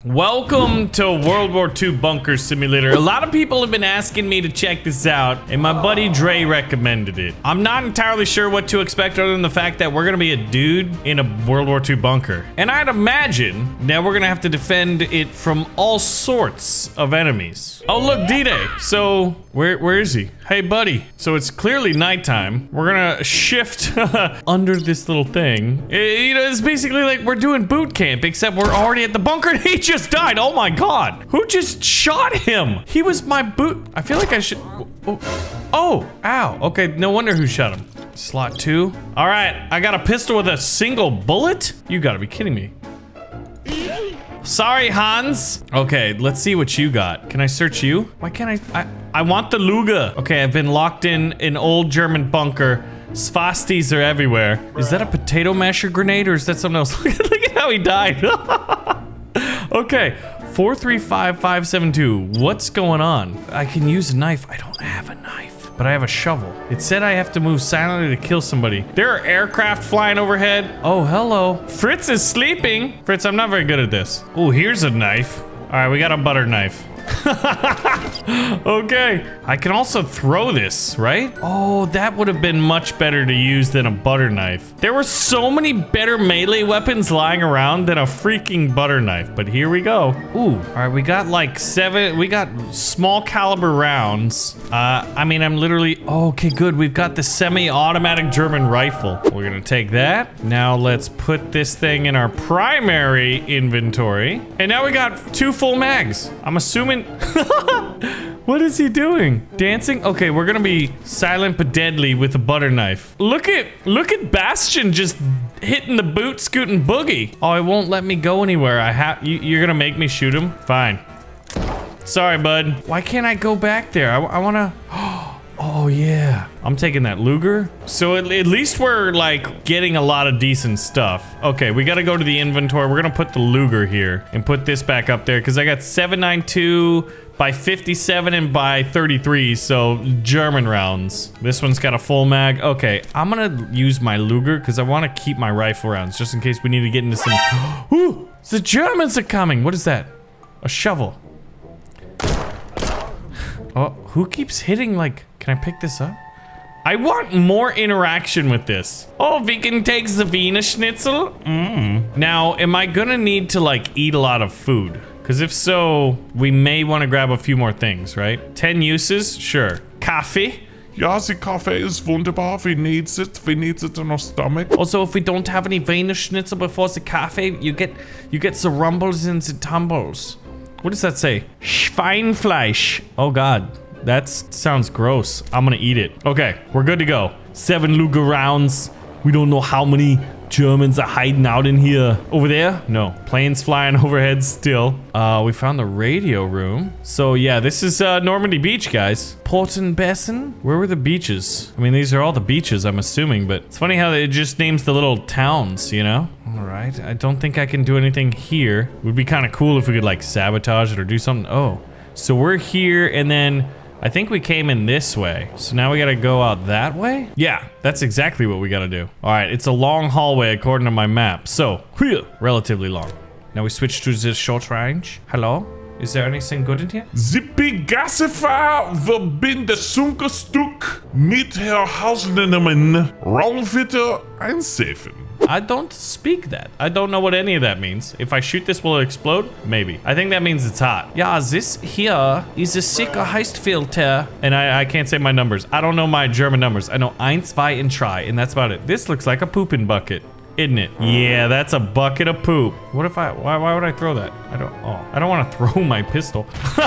Welcome to World War II Bunker Simulator. A lot of people have been asking me to check this out, and my buddy Dre recommended it. I'm not entirely sure what to expect other than the fact that we're gonna be a dude in a World War II bunker. And I'd imagine that we're gonna have to defend it from all sorts of enemies. Oh, look, D-Day. So, where is he? Hey, buddy. So it's clearly nighttime. We're gonna shift under this little thing. You know, it's basically like we're doing boot camp, except we're already at the bunker and he just died. Oh my God. Who just shot him? He was my boot. I feel like I should. Oh, ow. Okay, no wonder who shot him. Slot 2. All right, I got a pistol with a single bullet? You gotta be kidding me. Sorry, Hans. Okay, let's see what you got. Can I search you? Why can't I want the Luger. Okay, I've been locked in an old German bunker. Svastis are everywhere. Is that a potato masher grenade or is that something else? Look at how he died. Okay, 435572. What's going on? I can use a knife. I don't have a knife, but I have a shovel. It said I have to move silently to kill somebody. There are aircraft flying overhead. Oh, hello. Fritz is sleeping. Fritz, I'm not very good at this. Oh, here's a knife. All right, we got a butter knife. Okay, I can also throw this, right? Oh, that would have been much better to use than a butter knife. There were so many better melee weapons lying around than a freaking butter knife, but here we go. Ooh, all right, we got like 7, we got small caliber rounds. I mean, I'm literally, okay, good. We've got the semi-automatic German rifle. We're gonna take that. Now let's put this thing in our primary inventory. And now we got 2 full mags. I'm assuming what is he doing? Dancing? Okay, we're gonna be silent but deadly with a butter knife. Look at Bastion just hitting the boot scooting boogie. Oh, it won't let me go anywhere. You're gonna make me shoot him? Fine. Sorry, bud. Why can't I go back there? I wanna. Oh yeah, I'm taking that Luger. So at least we're like getting a lot of decent stuff. Okay, we gotta go to the inventory. We're gonna put the Luger here and put this back up there because I got 792 by 57 and by 33, so German rounds. This one's got a full mag. Okay, I'm gonna use my Luger because I want to keep my rifle rounds just in case we need to get into some. Ooh, the Germans are coming. What is that? A shovel. Oh, who keeps hitting like... Can I pick this up? I want more interaction with this. Oh, we can take the Wiener Schnitzel. Now, am I gonna need to like eat a lot of food? Because if so, we may want to grab a few more things, right? 10 uses? Sure. Coffee? Ja, the coffee is wunderbar. We need it. We need it in our stomach. Also, if we don't have any Wiener Schnitzel before the coffee, you get the rumbles and the tumbles. What does that say? Schweinfleisch. Oh God. That sounds gross. I'm gonna eat it. Okay, we're good to go. 7 Luger rounds. We don't know how many Germans are hiding out in here. Over there? No. Planes flying overhead still. We found the radio room. So yeah, this is Normandy Beach, guys. Portenbessen? Where were the beaches? I mean, these are all the beaches, I'm assuming, but it's funny how it just names the little towns, you know? All right, I don't think I can do anything here. It would be kind of cool if we could like sabotage it or do something. Oh, so we're here and then I think we came in this way. So now we gotta go out that way? Yeah, that's exactly what we gotta do. All right, it's a long hallway according to my map. So, relatively long. Now we switch to this short range. Hello? Is there anything good in here? The Begassifar verbinde Sunkerstück mit Herr Hausnenemann Raumwitter einsefen. I don't speak that. I don't know what any of that means. If I shoot this, will it explode? Maybe. I think that means it's hot. Yeah, this here is a Sicherheitsfilter. And I can't say my numbers. I don't know my German numbers. I know 1, 2, and 3, and that's about it. This looks like a pooping bucket, isn't it? Yeah, that's a bucket of poop. What if why would I throw that? I don't want to throw my pistol.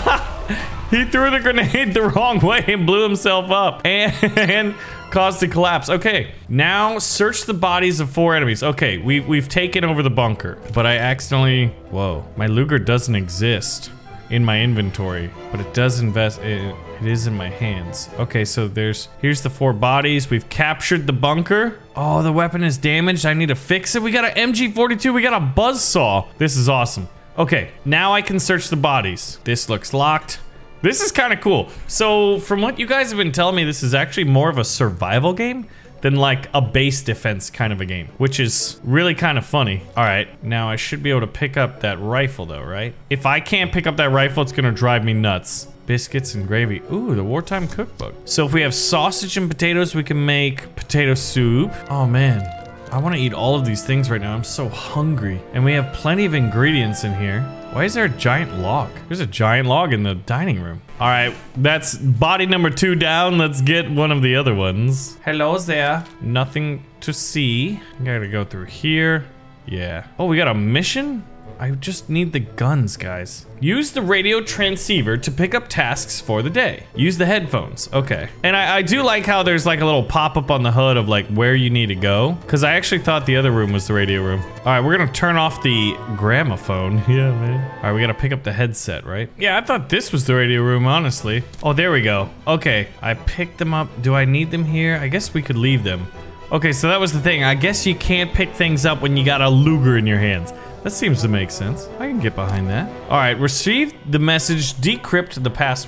He threw the grenade the wrong way and blew himself up and caused a collapse. Okay, now search the bodies of 4 enemies. Okay, we've taken over the bunker, but I accidentally, whoa, my Luger doesn't exist in my inventory, but it does it is in my hands. Okay, so here's the 4 bodies. We've captured the bunker. Oh, the weapon is damaged. I need to fix it. We got an MG42. We got a buzzsaw. This is awesome. Okay, now I can search the bodies. This looks locked. This is kind of cool. So from what you guys have been telling me, this is actually more of a survival game. than like a base defense kind of a game, which is really kind of funny. All right, now I should be able to pick up that rifle though, right? If I can't pick up that rifle, it's gonna drive me nuts. Biscuits and gravy. Ooh, the wartime cookbook. So if we have sausage and potatoes, we can make potato soup. Oh man, I want to eat all of these things right now. I'm so hungry. And we have plenty of ingredients in here. Why is there a giant log? There's a giant log in the dining room. All right, that's body number 2 down. Let's get one of the other ones. Hello there. Nothing to see. I gotta go through here. Yeah. Oh, we got a mission? I just need the guns, guys. Use the radio transceiver to pick up tasks for the day. Use the headphones. Okay. And I do like how there's like a little pop-up on the hood of like where you need to go. Because I actually thought the other room was the radio room. All right, we're gonna turn off the gramophone. Yeah, man. All right, we gotta pick up the headset, right? Yeah, I thought this was the radio room, honestly. Oh, there we go. Okay, I picked them up. Do I need them here? I guess we could leave them. Okay, so that was the thing. I guess you can't pick things up when you got a Luger in your hands. That seems to make sense. I can get behind that. All right, received the message, decrypt the password. ...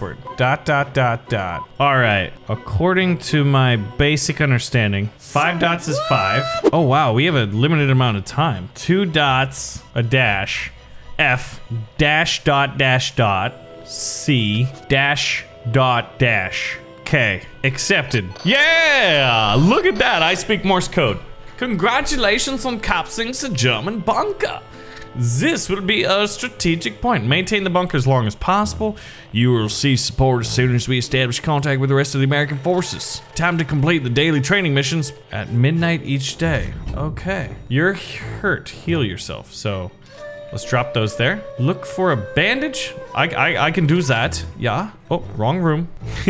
All right, according to my basic understanding, 5 dots is 5. Oh wow, we have a limited amount of time. 2 dots, a dash, F, dash dot dash dot, C, dash dot dash. Okay, accepted. Yeah, look at that, I speak Morse code. Congratulations on capturing the German bunker. This will be a strategic point. Maintain the bunker as long as possible. You will receive support as soon as we establish contact with the rest of the American forces. Time to complete the daily training missions at midnight each day. Okay. You're hurt. Heal yourself. So let's drop those there. Look for a bandage. I can do that. Yeah. Oh, wrong room.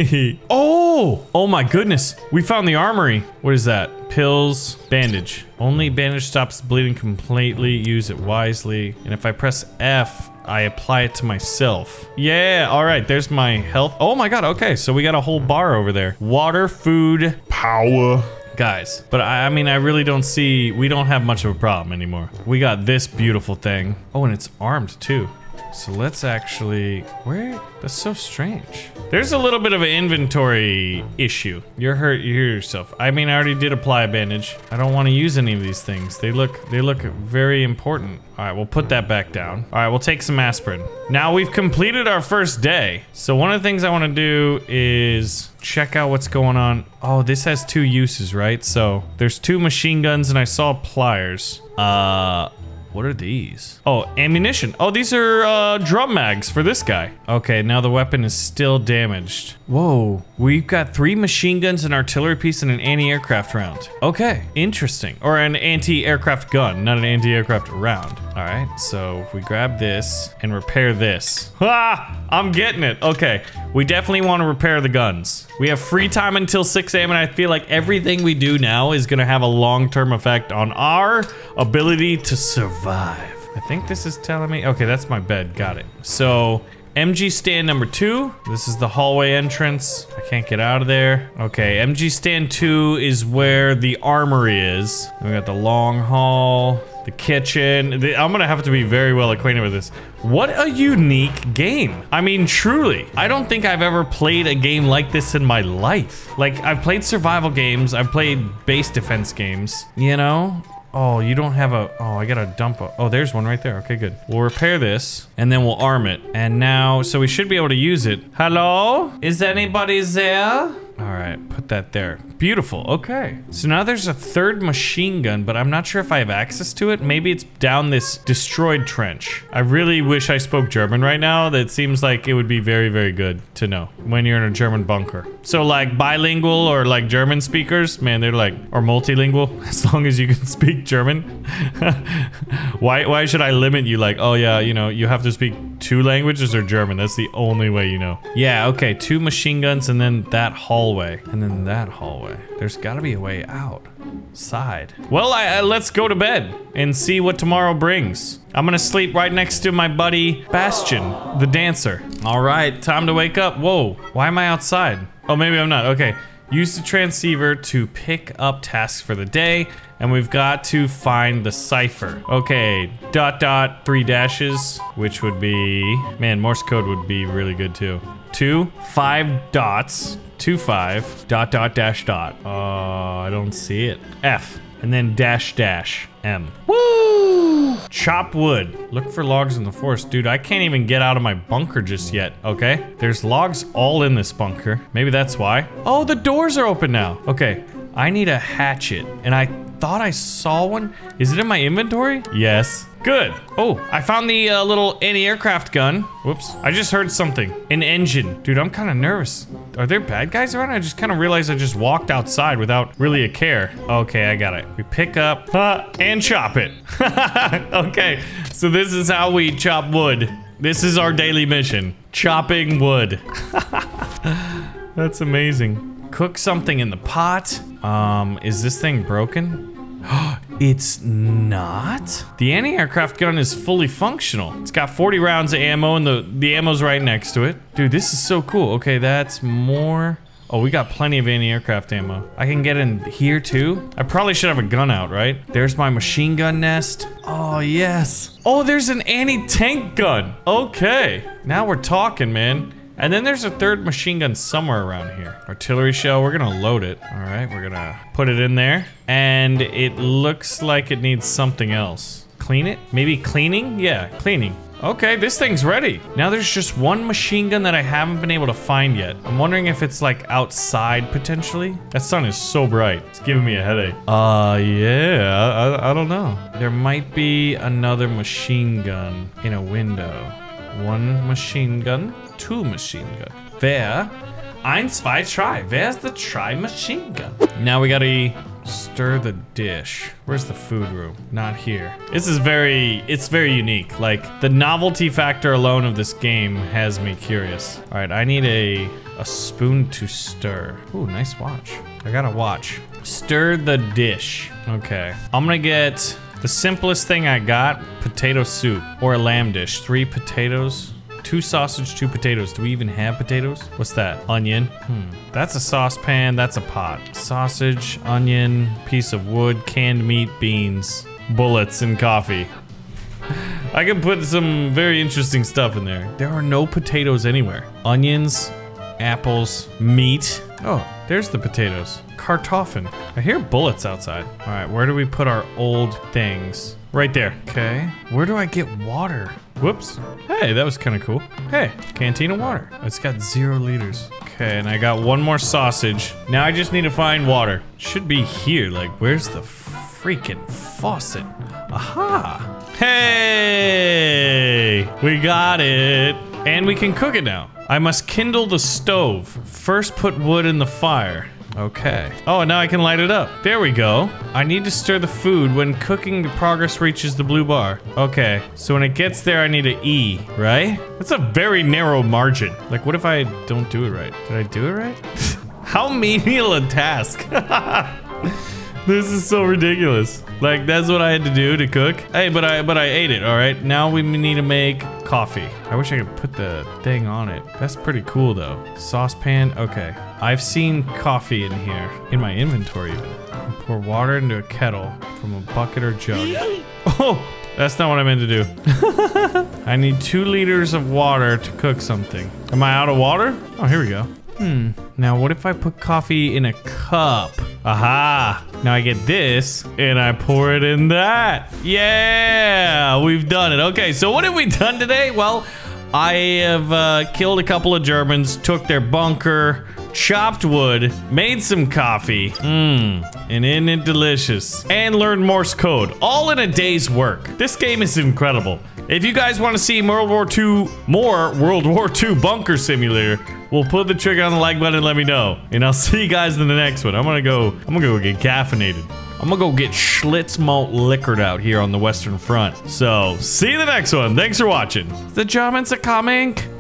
Oh my goodness. We found the armory. What is that? Pills, bandage. Only bandage stops bleeding completely. Use it wisely. And if I press F, I apply it to myself. Yeah, all right, there's my health. Oh my God, okay, so we got a whole bar over there. Water, food, Power. guys. But I mean, I really don't see, we don't have much of a problem anymore. We got this beautiful thing. Oh, and it's armed too. So let's actually, where? That's so strange. There's a little bit of an inventory issue. You're hurt, you hear yourself. I mean, I already did apply a bandage. I don't want to use any of these things. They look very important. All right, we'll put that back down. All right, we'll take some aspirin. Now we've completed our first day. So one of the things I want to do is check out what's going on. Oh, this has 2 uses, right? So there's 2 machine guns and I saw pliers. What are these? Oh, ammunition. Oh, these are drum mags for this guy. Okay, now the weapon is still damaged. Whoa, we've got 3 machine guns, an artillery piece, and an anti-aircraft round. Okay, interesting. Or an anti-aircraft gun, not an anti-aircraft round. All right, so if we grab this and repair this. Ha! I'm getting it. Okay, we definitely want to repair the guns. We have free time until 6 a.m. and I feel like everything we do now is gonna have a long-term effect on our ability to survive. I think this is telling me, okay, that's my bed, got it. So, MG stand number 2, this is the hallway entrance. I can't get out of there. Okay, MG stand 2 is where the armory is. We got the long hall, the kitchen. I'm gonna have to be very well acquainted with this. What a unique game. I mean, truly, I don't think I've ever played a game like this in my life. Like, I've played survival games, I've played base defense games, you know? Oh, you don't have a, oh, I gotta dump a, oh, there's one right there. Okay, good. We'll repair this and then we'll arm it. And now, so we should be able to use it. Hello? Is anybody there? All right, put that there. Beautiful, okay. So now there's a 3rd machine gun, but I'm not sure if I have access to it. Maybe it's down this destroyed trench. I really wish I spoke German right now. That seems like it would be very, very good to know when you're in a German bunker. So like bilingual or like German speakers, man, they're like, or multilingual, as long as you can speak German. Why should I limit you like, oh yeah, you know, you have to speak 2 languages or German. That's the only way you know. Yeah, okay, 2 machine guns and then that hallway. And then that hallway. There's gotta be a way out. Side. Well, let's go to bed and see what tomorrow brings. I'm gonna sleep right next to my buddy Bastion, the dancer. All right, time to wake up. Whoa, why am I outside? Oh, maybe I'm not. Okay. Use the transceiver to pick up tasks for the day. And we've got to find the cipher. Okay, ... 3 dashes, which would be... Man, Morse code would be really good too. 2, 5 dots, 2, 5, ... Oh, I don't see it. F, and then dash, M. Woo! Chop wood. Look for logs in the forest. Dude, I can't even get out of my bunker just yet, okay? There's logs all in this bunker. Maybe that's why. Oh, the doors are open now. Okay, I need a hatchet, and I thought I saw one. Is it in my inventory? Yes. Good. Oh, I found the little anti-aircraft gun. Whoops. I just heard something. An engine. Dude, I'm kind of nervous. Are there bad guys around? I just kind of realized I just walked outside without really a care. Okay, I got it. We pick up and chop it. Okay, so this is how we chop wood. This is our daily mission. Chopping wood. That's amazing. Cook something in the pot. Is this thing broken? It's not? The anti-aircraft gun is fully functional. It's got 40 rounds of ammo and the ammo's right next to it. Dude, this is so cool. Okay, that's more. Oh, we got plenty of anti-aircraft ammo. I can get in here too. I probably should have a gun out, right? There's my machine gun nest. Oh, yes. Oh, there's an anti-tank gun. Okay. Now we're talking, man. And then there's a third machine gun somewhere around here. Artillery shell, we're gonna load it. All right, we're gonna put it in there. And it looks like it needs something else. Clean it? Maybe cleaning? Yeah, cleaning. Okay, this thing's ready. Now there's just one machine gun that I haven't been able to find yet. I'm wondering if it's like outside potentially. That sun is so bright. It's giving me a headache. Yeah, I don't know. There might be another machine gun in a window. One machine gun. 2 machine gun. Wer? 1, 2, 3. Where's the try machine gun? Now we gotta stir the dish. Where's the food room? Not here. This is it's very unique. Like, the novelty factor alone of this game has me curious. All right, I need a spoon to stir. Ooh, nice watch. I got a watch. Stir the dish. Okay. I'm gonna get the simplest thing I got, potato soup or a lamb dish. 3 potatoes. 2 sausage, 2 potatoes. Do we even have potatoes? What's that? Onion? That's a saucepan. That's a pot. Sausage, onion, piece of wood, canned meat, beans, bullets, and coffee. I can put some very interesting stuff in there. There are no potatoes anywhere. Onions, apples, meat. Oh, there's the potatoes. Kartoffeln. I hear bullets outside. All right, where do we put our old things? Right there. Okay. Where do I get water? Whoops. Hey, that was kind of cool. Hey, canteen of water. It's got 0 liters. Okay, and I got 1 more sausage. Now I just need to find water. Should be here. Like, where's the freaking faucet? Aha. Hey, we got it. And we can cook it now. I must kindle the stove. First put wood in the fire. Okay. Oh, now I can light it up. There we go. I need to stir the food. When cooking, the progress reaches the blue bar. Okay. So when it gets there, I need an E, right? That's a very narrow margin. Like, what if I don't do it right? Did I do it right? How menial a task. This is so ridiculous. Like, that's what I had to do to cook. Hey, but I ate it, all right? Now we need to make coffee. I wish I could put the thing on it. That's pretty cool, though. Saucepan, okay. I've seen coffee in here, in my inventory even. Pour water into a kettle from a bucket or jug. Oh, that's not what I meant to do. I need 2 liters of water to cook something. Am I out of water? Oh, here we go. Now what if I put coffee in a cup? Aha! Now I get this, and I pour it in that. Yeah! We've done it. Okay, so what have we done today? Well, I have killed a couple of Germans, took their bunker, chopped wood, made some coffee. And isn't it delicious? And learned Morse code, all in a day's work. This game is incredible. If you guys want to see more World War II Bunker Simulator, well, pull the trigger on the like button and let me know. And I'll see you guys in the next one. I'm gonna go get caffeinated. I'm gonna go get Schlitz malt liquored out here on the Western Front. So, see you in the next one. Thanks for watching. The Germans are coming.